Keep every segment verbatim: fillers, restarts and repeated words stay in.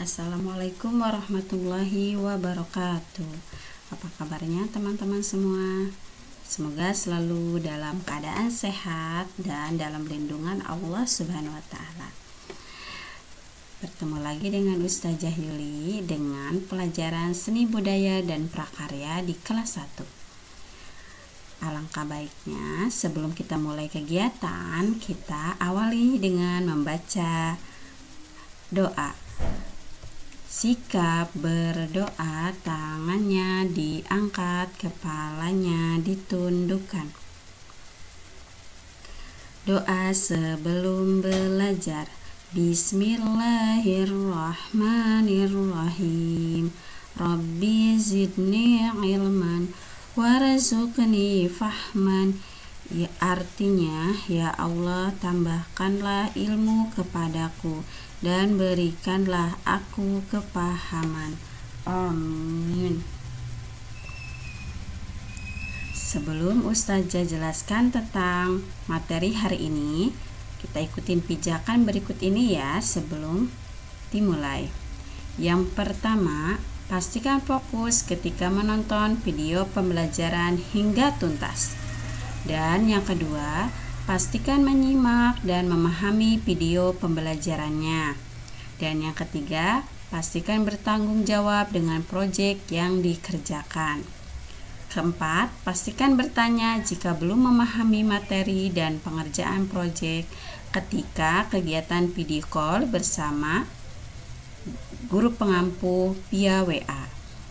Assalamualaikum warahmatullahi wabarakatuh. Apa kabarnya teman-teman semua? Semoga selalu dalam keadaan sehat dan dalam lindungan Allah Subhanahu wa taala. Bertemu lagi dengan Ustazah Yuli dengan pelajaran seni budaya dan prakarya di kelas satu. Alangkah baiknya sebelum kita mulai kegiatan, kita awali dengan membaca doa. Sikap berdoa, tangannya diangkat, kepalanya ditundukkan. Doa sebelum belajar. Bismillahirrahmanirrahim. Rabbi zidni ilman warzuqni fahman. Ya, artinya, ya Allah, tambahkanlah ilmu kepadaku dan berikanlah aku kepahaman. Amin. Sebelum Ustazah jelaskan tentang materi hari ini, kita ikutin pijakan berikut ini ya sebelum dimulai. Yang pertama, pastikan fokus ketika menonton video pembelajaran hingga tuntas. Dan yang kedua, pastikan menyimak dan memahami video pembelajarannya. Dan yang ketiga, pastikan bertanggung jawab dengan proyek yang dikerjakan. Keempat, pastikan bertanya jika belum memahami materi dan pengerjaan proyek ketika kegiatan video call bersama guru pengampu via W A.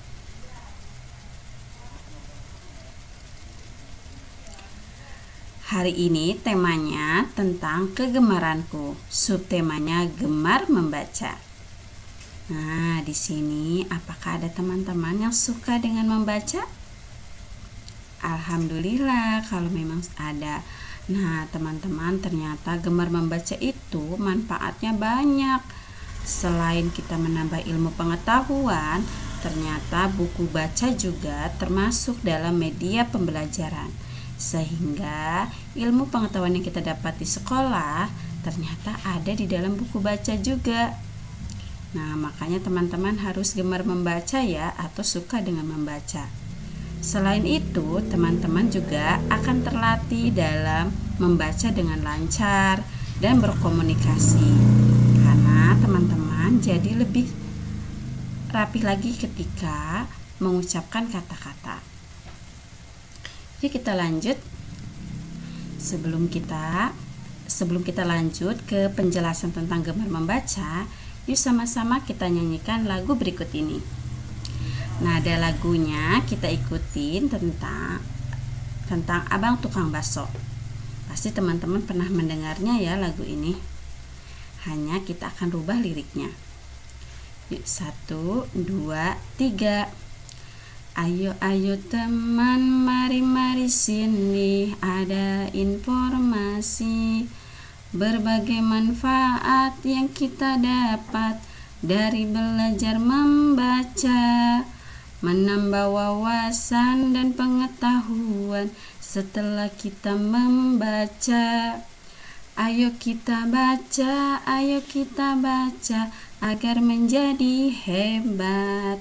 Hari ini temanya tentang kegemaranku. Subtemanya gemar membaca. Nah, di sini apakah ada teman-teman yang suka dengan membaca? Alhamdulillah kalau memang ada. Nah, teman-teman, ternyata gemar membaca itu manfaatnya banyak. Selain kita menambah ilmu pengetahuan, ternyata buku baca juga termasuk dalam media pembelajaran. Sehingga ilmu pengetahuan yang kita dapat di sekolah ternyata ada di dalam buku baca juga. Nah, makanya teman-teman harus gemar membaca ya, atau suka dengan membaca. Selain itu, teman-teman juga akan terlatih dalam membaca dengan lancar dan berkomunikasi. Karena teman-teman jadi lebih rapi lagi ketika mengucapkan kata-kata. Yuk kita lanjut. Sebelum kita sebelum kita lanjut ke penjelasan tentang gemar membaca, yuk sama-sama kita nyanyikan lagu berikut ini. Nah, ada lagunya, kita ikutin tentang tentang Abang Tukang Baso. Pasti teman-teman pernah mendengarnya ya lagu ini. Hanya kita akan rubah liriknya. Yuk, satu, dua, tiga. Ayo ayo teman, mari mari sini, ada informasi berbagai manfaat yang kita dapat dari belajar membaca, menambah wawasan dan pengetahuan setelah kita membaca. Ayo kita baca, ayo kita baca agar menjadi hebat.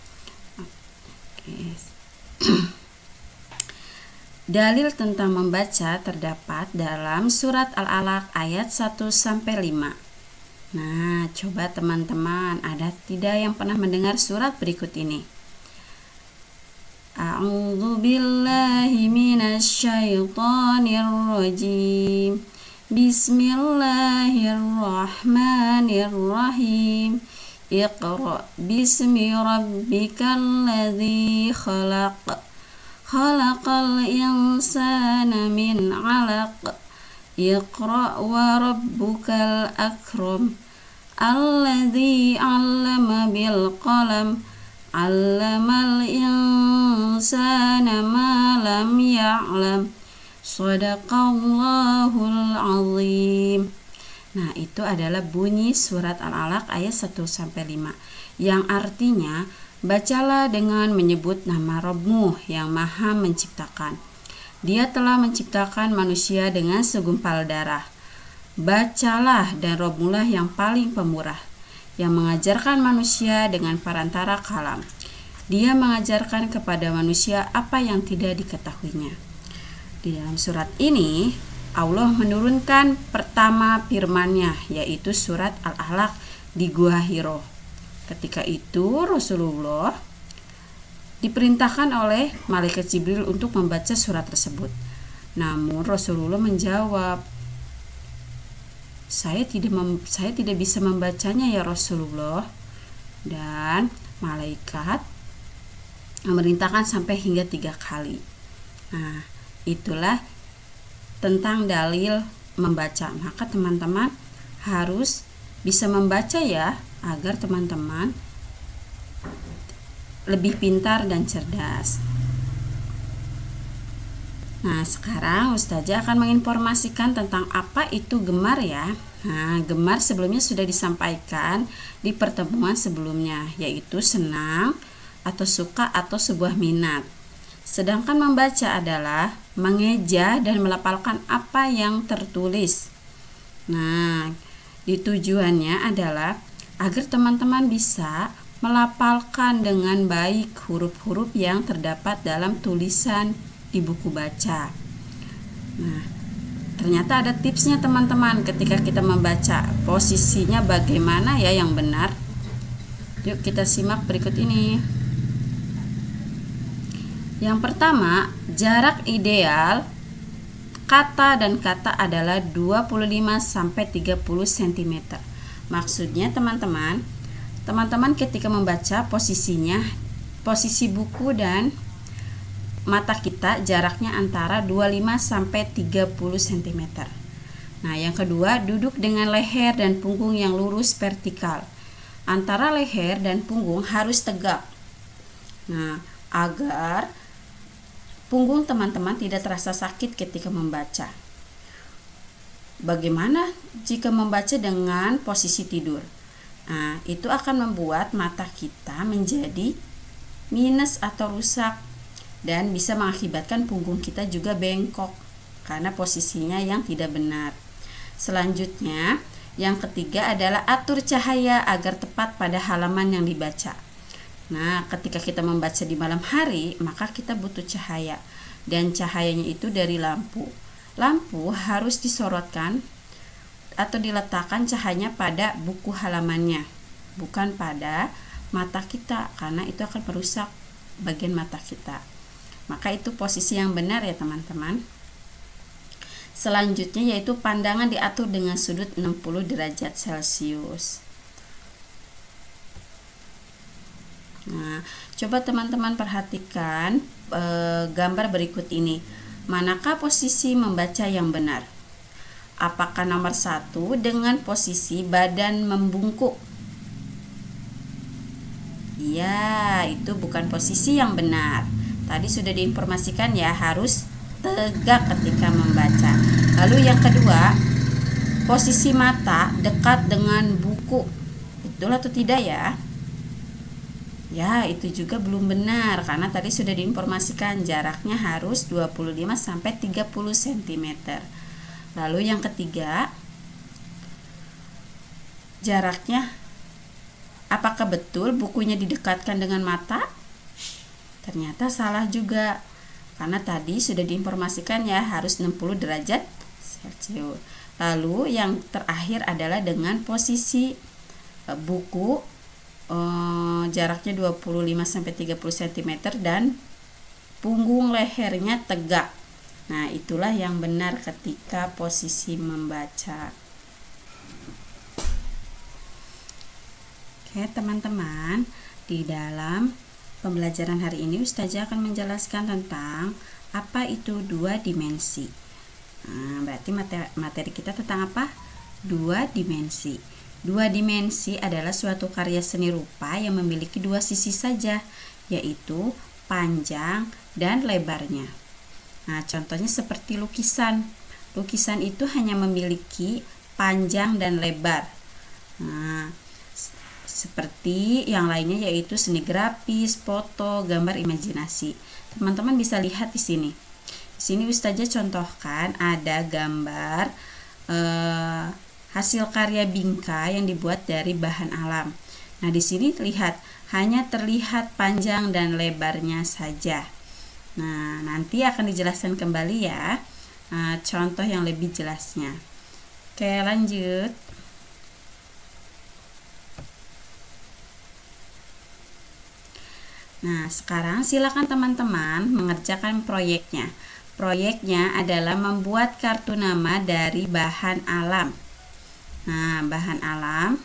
Dalil tentang membaca terdapat dalam surat Al-Alaq ayat satu sampai lima. Nah, coba teman-teman, ada tidak yang pernah mendengar surat berikut ini? A'udzu billahi minasyaitonir rajim. Bismillahirrahmanirrahim. Iqra bismi rabbikal ladzi khalaq. Khalaqal insana min 'alaq. Iqra wa rabbukal akram. Alladzi 'allama bil qalam. 'Allamal insana ma lam ya'lam. Shadaqallahul azim. Nah, itu adalah bunyi surat Al-Alaq ayat satu sampai lima, yang artinya, bacalah dengan menyebut nama Rabbmu yang Maha Menciptakan. Dia telah menciptakan manusia dengan segumpal darah. Bacalah dan Rabbmulah yang paling pemurah. yang mengajarkan manusia dengan perantara kalam. Dia mengajarkan kepada manusia apa yang tidak diketahuinya. Di dalam surat ini, Allah menurunkan pertama firman-Nya, yaitu surat Al-Alaq di Gua Hiro. Ketika itu, Rasulullah diperintahkan oleh malaikat Jibril untuk membaca surat tersebut. Namun Rasulullah menjawab, Saya tidak mem- saya tidak bisa membacanya ya Rasulullah. Dan malaikat memerintahkan sampai hingga tiga kali. Nah, itulah tentang dalil membaca. Maka teman-teman harus bisa membaca ya, agar teman-teman lebih pintar dan cerdas. Nah, sekarang Ustazah akan menginformasikan tentang apa itu gemar ya. Nah, gemar sebelumnya sudah disampaikan di pertemuan sebelumnya, yaitu senang atau suka atau sebuah minat. Sedangkan membaca adalah mengeja dan melafalkan apa yang tertulis. Nah, ditujuannya adalah agar teman-teman bisa melafalkan dengan baik huruf-huruf yang terdapat dalam tulisan di buku baca. Nah, ternyata ada tipsnya teman-teman ketika kita membaca. Posisinya bagaimana ya yang benar? Yuk kita simak berikut ini. Yang pertama, jarak ideal kata dan kata adalah dua puluh lima sampai tiga puluh sentimeter. Maksudnya teman-teman, teman-teman ketika membaca posisinya, posisi buku dan mata kita jaraknya antara dua puluh lima sampai tiga puluh sentimeter. Nah, yang kedua, duduk dengan leher dan punggung yang lurus vertikal. Antara leher dan punggung harus tegak. Nah, agar punggung teman-teman tidak terasa sakit ketika membaca. Bagaimana jika membaca dengan posisi tidur? Nah, itu akan membuat mata kita menjadi minus atau rusak dan bisa mengakibatkan punggung kita juga bengkok karena posisinya yang tidak benar. Selanjutnya, yang ketiga adalah atur cahaya agar tepat pada halaman yang dibaca. Nah, ketika kita membaca di malam hari, maka kita butuh cahaya, dan cahayanya itu dari lampu. Lampu harus disorotkan atau diletakkan cahayanya pada buku halamannya, bukan pada mata kita, karena itu akan merusak bagian mata kita. Maka itu posisi yang benar ya teman-teman. Selanjutnya yaitu pandangan diatur dengan sudut enam puluh derajat Celcius. Nah, coba teman-teman perhatikan e, gambar berikut ini. Manakah posisi membaca yang benar? Apakah nomor satu dengan posisi badan membungkuk? Ya, itu bukan posisi yang benar. Tadi sudah diinformasikan ya, harus tegak ketika membaca. Lalu yang kedua, posisi mata dekat dengan buku. Betul atau tidak ya? Ya, itu juga belum benar karena tadi sudah diinformasikan jaraknya harus dua puluh lima sampai tiga puluh sentimeter. Lalu yang ketiga, jaraknya apakah betul bukunya didekatkan dengan mata? Ternyata salah juga, karena tadi sudah diinformasikan ya harus enam puluh derajat Celcius. Lalu yang terakhir adalah dengan posisi e, buku e, jaraknya dua puluh lima sampai tiga puluh sentimeter dan punggung lehernya tegak. Nah, itulah yang benar ketika posisi membaca. Oke teman-teman, di dalam pembelajaran hari ini Ustazah akan menjelaskan tentang apa itu dua dimensi. Nah, berarti materi, materi kita tentang apa? Dua dimensi. Dua dimensi adalah suatu karya seni rupa yang memiliki dua sisi saja, yaitu panjang dan lebarnya. Nah, contohnya seperti lukisan. Lukisan itu hanya memiliki panjang dan lebar. Nah, seperti yang lainnya yaitu seni grafis, foto, gambar imajinasi. Teman-teman bisa lihat di sini. Di sini Ustazah contohkan ada gambar eh, hasil karya Bingka yang dibuat dari bahan alam. Nah, di sini lihat hanya terlihat panjang dan lebarnya saja. Nah, nanti akan dijelaskan kembali ya, nah, contoh yang lebih jelasnya. Oke, lanjut. Nah, sekarang silakan teman-teman mengerjakan proyeknya. Proyeknya adalah membuat kartu nama dari bahan alam. Nah, bahan alam.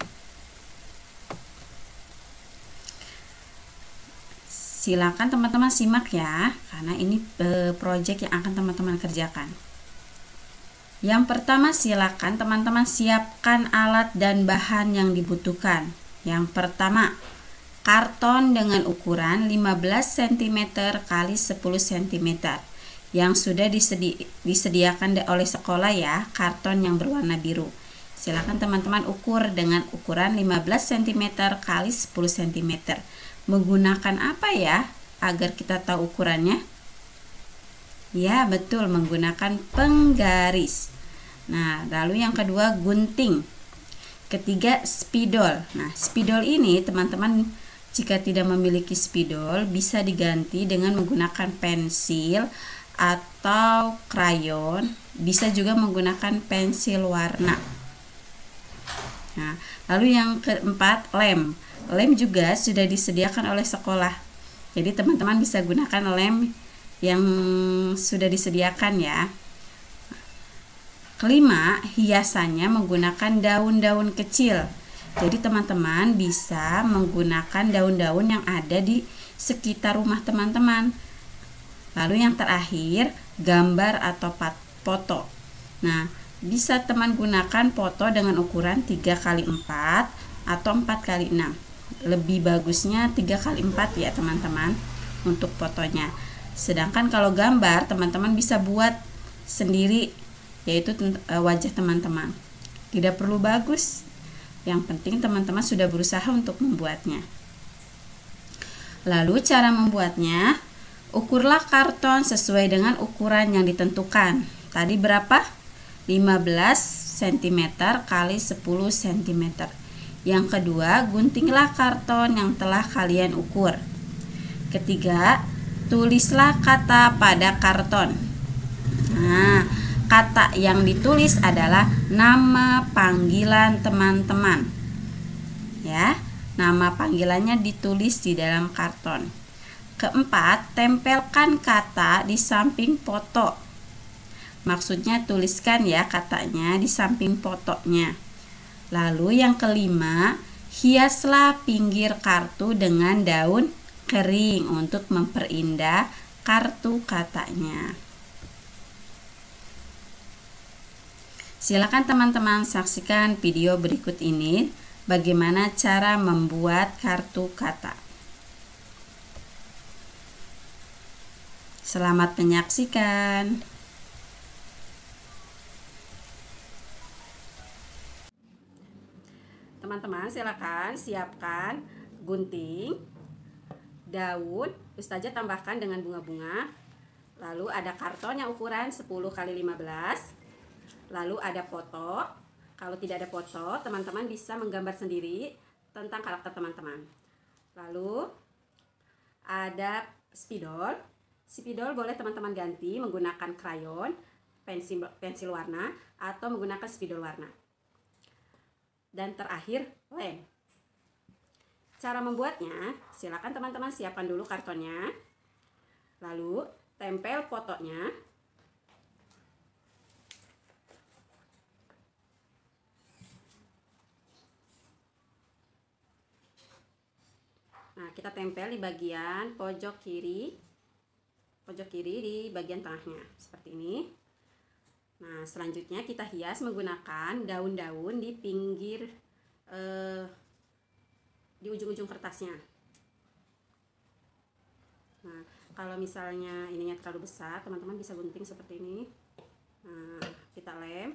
Silakan teman-teman simak ya, karena ini e, proyek yang akan teman-teman kerjakan. Yang pertama, silakan teman-teman siapkan alat dan bahan yang dibutuhkan. Yang pertama, karton dengan ukuran lima belas sentimeter kali sepuluh sentimeter yang sudah disedi disediakan oleh sekolah ya, karton yang berwarna biru. Silakan teman-teman ukur dengan ukuran lima belas sentimeter kali sepuluh sentimeter. Menggunakan apa ya agar kita tahu ukurannya? Ya, betul, menggunakan penggaris. Nah, lalu yang kedua gunting. Ketiga, spidol. Nah, spidol ini teman-teman jika tidak memiliki spidol bisa diganti dengan menggunakan pensil atau krayon, bisa juga menggunakan pensil warna. Nah, lalu yang keempat, lem. Lem juga sudah disediakan oleh sekolah. Jadi teman-teman bisa gunakan lem yang sudah disediakan ya. Kelima, hiasannya menggunakan daun-daun kecil. Jadi teman-teman bisa menggunakan daun-daun yang ada di sekitar rumah teman-teman. Lalu yang terakhir, gambar atau foto. Nah, bisa teman gunakan foto dengan ukuran tiga kali empat atau empat kali enam. Lebih bagusnya tiga kali empat ya teman-teman untuk fotonya. Sedangkan kalau gambar, teman-teman bisa buat sendiri, yaitu wajah teman-teman. Tidak perlu bagus, yang penting teman-teman sudah berusaha untuk membuatnya. Lalu cara membuatnya, ukurlah karton sesuai dengan ukuran yang ditentukan. Tadi berapa? lima belas sentimeter kali sepuluh sentimeter. Yang kedua, guntinglah karton yang telah kalian ukur. Ketiga, tulislah kata pada karton. Nah, kata yang ditulis adalah nama panggilan teman-teman. Ya, nama panggilannya ditulis di dalam karton. Keempat, tempelkan kata di samping foto. Maksudnya tuliskan ya katanya di samping fotonya. Lalu yang kelima, hiaslah pinggir kartu dengan daun kering untuk memperindah kartu katanya. Silakan teman-teman saksikan video berikut ini bagaimana cara membuat kartu kata. Selamat menyaksikan. Teman-teman silakan siapkan gunting, daun, Ustazah tambahkan dengan bunga-bunga. Lalu ada karton yang ukuran sepuluh kali lima belas. Lalu ada foto. Kalau tidak ada foto, teman-teman bisa menggambar sendiri tentang karakter teman-teman. Lalu ada spidol. Spidol boleh teman-teman ganti menggunakan krayon, pensil, pensil warna, atau menggunakan spidol warna. Dan terakhir, lem. Cara membuatnya, silakan teman-teman siapkan dulu kartonnya. Lalu tempel fotonya. Nah, kita tempel di bagian pojok kiri, pojok kiri di bagian tengahnya, seperti ini. Nah, selanjutnya kita hias menggunakan daun-daun di pinggir, eh, di ujung-ujung kertasnya. Nah, kalau misalnya ininya terlalu besar, teman-teman bisa gunting seperti ini. Nah, kita lem.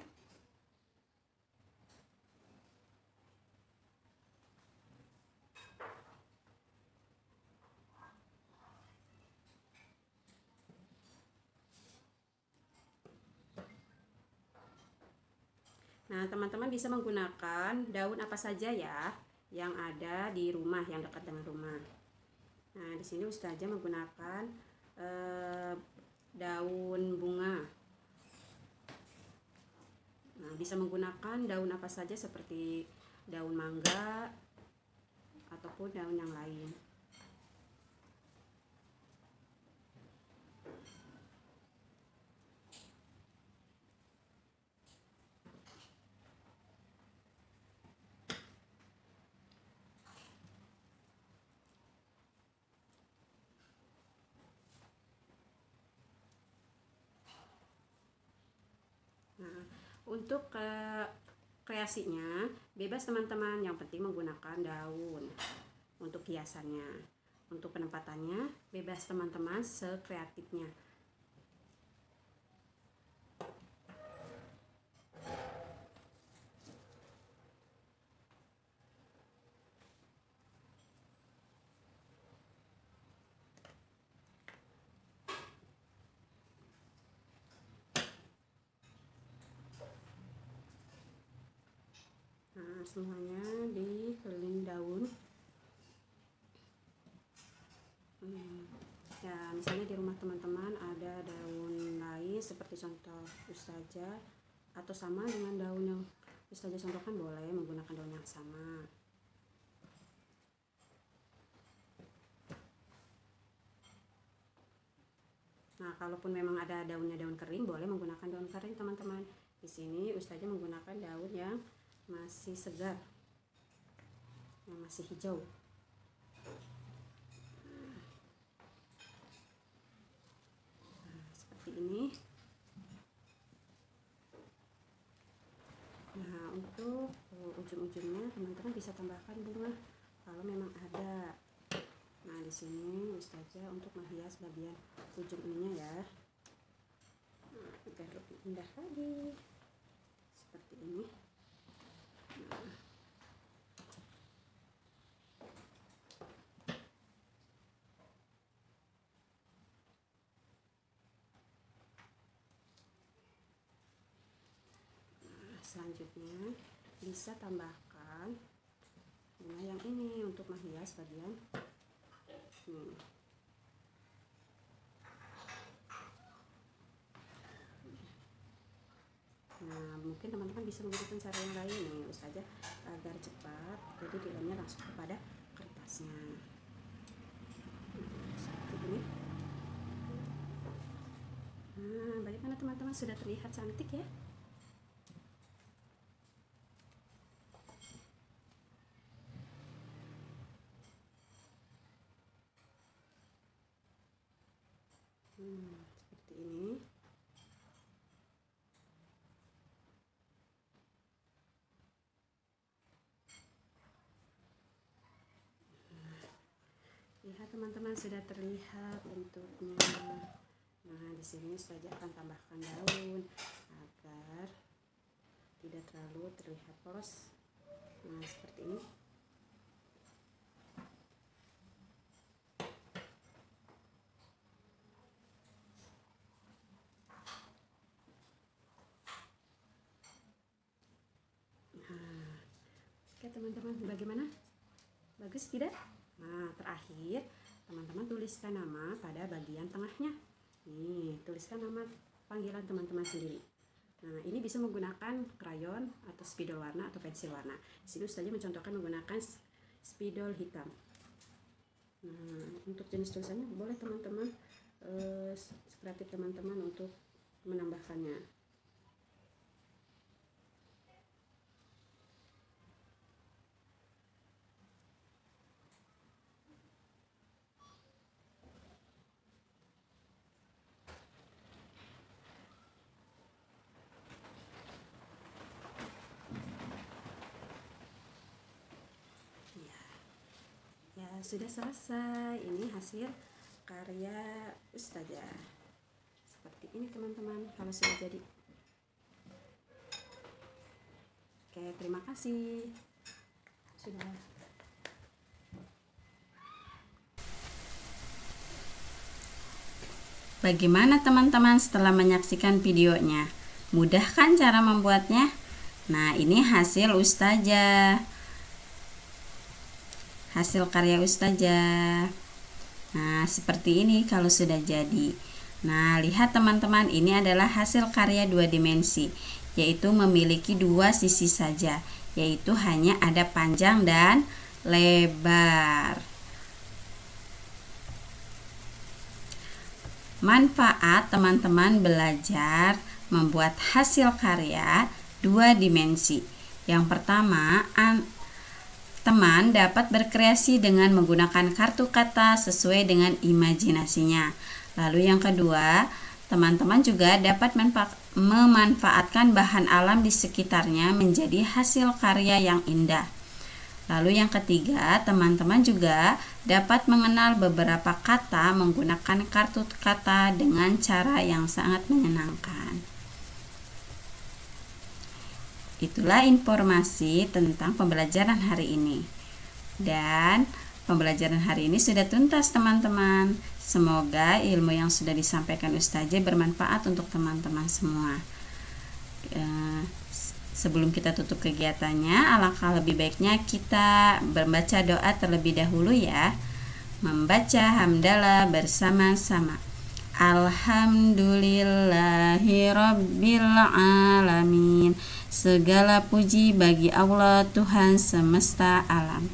Nah, teman-teman bisa menggunakan daun apa saja ya yang ada di rumah, yang dekat dengan rumah. Nah, di sini Ustazah menggunakan eh, daun bunga. Nah, bisa menggunakan daun apa saja seperti daun mangga ataupun daun yang lain. Nah, untuk ke kreasinya bebas teman-teman, yang penting menggunakan daun untuk hiasannya. Untuk penempatannya bebas teman-teman, sekreatifnya. Nah, semuanya dikelilingi daun. Hmm. Ya, misalnya di rumah teman-teman ada daun lain seperti contoh Ustazah, atau sama dengan daun yang Ustazah contohkan, boleh menggunakan daun yang sama. Nah, kalaupun memang ada daunnya daun kering, boleh menggunakan daun kering teman-teman. Di sini Ustazah menggunakan daun yang masih segar, yang masih hijau. Nah, seperti ini. Nah, untuk ujung-ujungnya teman-teman bisa tambahkan bunga kalau memang ada. Nah, di sini Ustazah untuk menghias bagian ujung ininya ya, nah, agar lebih indah lagi seperti ini. Nah, selanjutnya bisa tambahkan bunga yang ini untuk menghias bagian ini. Nah, mungkin teman-teman bisa menggunakan cara yang lain nih Ustazah agar cepat, jadi dilemnya langsung kepada kertasnya. Nah, seperti ini. Nah, bagaimana teman-teman, sudah terlihat cantik ya? Hmm, seperti ini. Lihat teman-teman, sudah terlihat bentuknya. Nah, di sini Ustazah akan tambahkan daun agar tidak terlalu terlihat polos. Nah, seperti ini. Nah, oke teman-teman, bagaimana? Bagus tidak? Nah, terakhir teman-teman tuliskan nama pada bagian tengahnya. Nih, tuliskan nama panggilan teman-teman sendiri. Nah, ini bisa menggunakan krayon atau spidol warna atau pensil warna. Di sini Ustazah mencontohkan menggunakan spidol hitam. Nah, untuk jenis tulisannya boleh teman-teman eh, kreatif teman-teman untuk menambahkannya. Ya, sudah selesai. Ini hasil karya Ustazah. Seperti ini teman-teman, kalau sudah jadi. Oke, terima kasih. Sudah. Bagaimana teman-teman setelah menyaksikan videonya? Mudah kan cara membuatnya? Nah, ini hasil Ustazah. Hasil karya Ustazah. Nah, seperti ini kalau sudah jadi. Nah, lihat teman-teman, ini adalah hasil karya dua dimensi, yaitu memiliki dua sisi saja, yaitu hanya ada panjang dan lebar. Manfaat teman-teman belajar membuat hasil karya dua dimensi. Yang pertama, teman dapat berkreasi dengan menggunakan kartu kata sesuai dengan imajinasinya. Lalu yang kedua, teman-teman juga dapat memanfaatkan bahan alam di sekitarnya menjadi hasil karya yang indah. Lalu yang ketiga, teman-teman juga dapat mengenal beberapa kata menggunakan kartu kata dengan cara yang sangat menyenangkan. Itulah informasi tentang pembelajaran hari ini. Dan pembelajaran hari ini sudah tuntas teman-teman. Semoga ilmu yang sudah disampaikan Ustazah bermanfaat untuk teman-teman semua. Sebelum kita tutup kegiatannya, alangkah lebih baiknya kita membaca doa terlebih dahulu ya. Membaca hamdalah bersama-sama. Alhamdulillahirabbil alamin. Segala puji bagi Allah Tuhan semesta alam.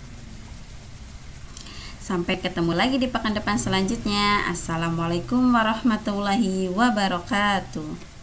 Sampai ketemu lagi di pekan depan selanjutnya. Assalamualaikum warahmatullahi wabarakatuh.